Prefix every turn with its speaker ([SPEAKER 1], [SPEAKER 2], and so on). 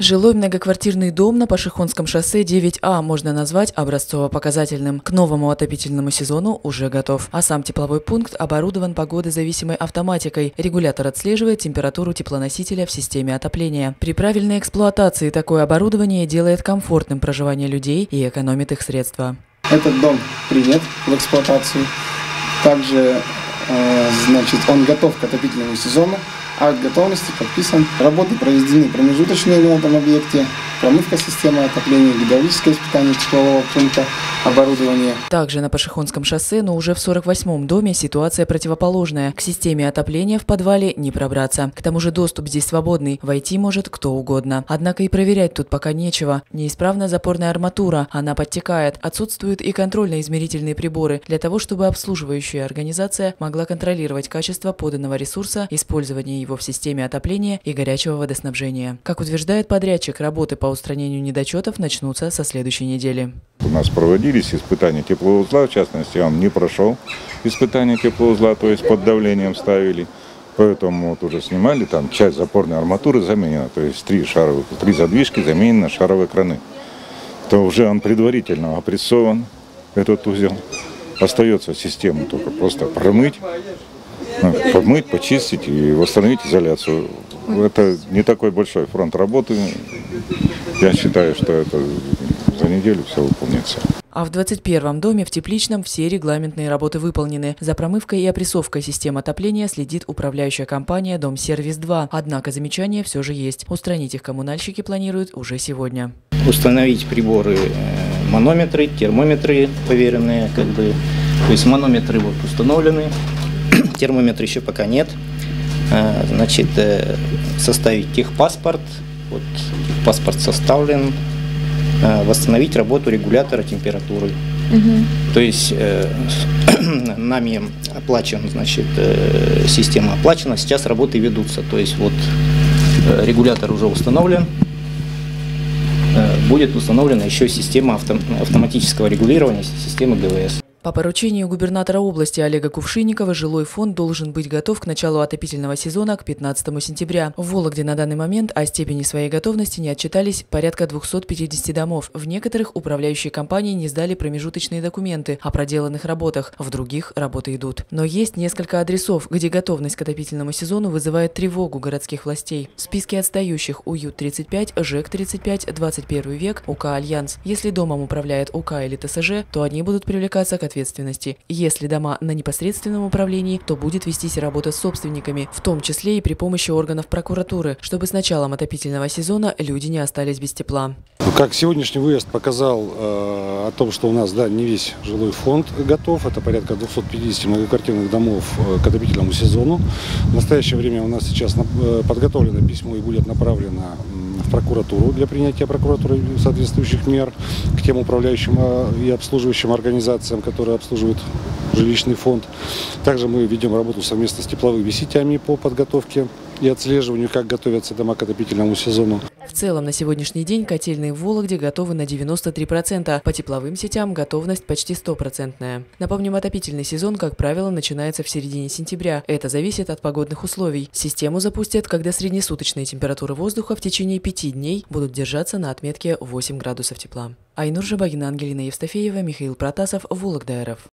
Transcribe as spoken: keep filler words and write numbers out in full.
[SPEAKER 1] Жилой многоквартирный дом на Пашихонском шоссе девять А можно назвать образцово-показательным. К новому отопительному сезону уже готов. А сам тепловой пункт оборудован погодозависимой автоматикой. Регулятор отслеживает температуру теплоносителя в системе отопления. При правильной эксплуатации такое оборудование делает комфортным проживание людей и экономит их средства.
[SPEAKER 2] Этот дом принят в эксплуатацию. Также значит, он готов к отопительному сезону. Акт готовности подписан. Работы проведены промежуточные на этом объекте. Промывка системы отопления, гидравлическое испытание теплового пункта, оборудование.
[SPEAKER 1] Также на Пашихонском шоссе, но уже в сорок восьмом доме ситуация противоположная. К системе отопления в подвале не пробраться. К тому же доступ здесь свободный. Войти может кто угодно. Однако и проверять тут пока нечего. Неисправна запорная арматура. Она подтекает. Отсутствуют и контрольно-измерительные приборы для того, чтобы обслуживающая организация могла контролировать качество поданного ресурса, использование его в системе отопления и горячего водоснабжения. Как утверждает подрядчик, работы по устранению недочетов начнутся со следующей недели.
[SPEAKER 3] У нас проводились испытания теплоузла, в частности, он не прошел испытания теплоузла, то есть под давлением ставили. Поэтому вот уже снимали, там часть запорной арматуры заменена, то есть три шаровых, три задвижки заменены на шаровые краны. То уже он предварительно опрессован, этот узел. Остается систему только просто промыть, помыть, почистить и восстановить изоляцию. Это не такой большой фронт работы. Я считаю, что это за неделю все выполнится.
[SPEAKER 1] А в двадцать первом доме в Тепличном все регламентные работы выполнены. За промывкой и опрессовкой системы отопления следит управляющая компания «Домсервис-два». Однако замечания все же есть. Устранить их коммунальщики планируют уже сегодня.
[SPEAKER 4] Установить приборы, манометры, термометры поверенные, как бы. То есть манометры вот установлены, термометра еще пока нет. Значит, составить техпаспорт, вот паспорт составлен, восстановить работу регулятора температуры. Угу. То есть э, нами оплачен, значит, э, система оплачена, сейчас работы ведутся. То есть вот э, регулятор уже установлен, э, будет установлена еще система авто, автоматического регулирования, системы ГВС.
[SPEAKER 1] По поручению губернатора области Олега Кувшинникова жилой фонд должен быть готов к началу отопительного сезона к пятнадцатому сентября. В Вологде на данный момент о степени своей готовности не отчитались порядка двухсот пятидесяти домов. В некоторых управляющие компании не сдали промежуточные документы о проделанных работах, в других работы идут. Но есть несколько адресов, где готовность к отопительному сезону вызывает тревогу городских властей. В списке отстающих УЮТ тридцать пять, ЖЭК тридцать пять, двадцать первый век, УК «Альянс». Если домом управляет УК или ТСЖ, то они будут привлекаться к ответственности. Если дома на непосредственном управлении, то будет вестись работа с собственниками, в том числе и при помощи органов прокуратуры, чтобы с началом отопительного сезона люди не остались без тепла.
[SPEAKER 5] Как сегодняшний выезд показал э, о том, что у нас, да, не весь жилой фонд готов, это порядка двухсот пятидесяти многоквартирных домов э, к отопительному сезону. В настоящее время у нас сейчас э, подготовлено письмо и будет направлено в прокуратуру для принятия прокуратуры соответствующих мер к тем управляющим и обслуживающим организациям, которые обслуживают жилищный фонд. Также мы ведем работу совместно с тепловыми сетями по подготовке и отслеживанию, как готовятся дома к отопительному сезону.
[SPEAKER 1] В целом на сегодняшний день котельные в Вологде готовы на девяносто три процента. По тепловым сетям готовность почти стопроцентная. Напомним, отопительный сезон, как правило, начинается в середине сентября. Это зависит от погодных условий. Систему запустят, когда среднесуточные температуры воздуха в течение пяти дней будут держаться на отметке восемь градусов тепла. Айнур Жабагина, Ангелина Евстафеева, Михаил Протасов, Вологда РФ.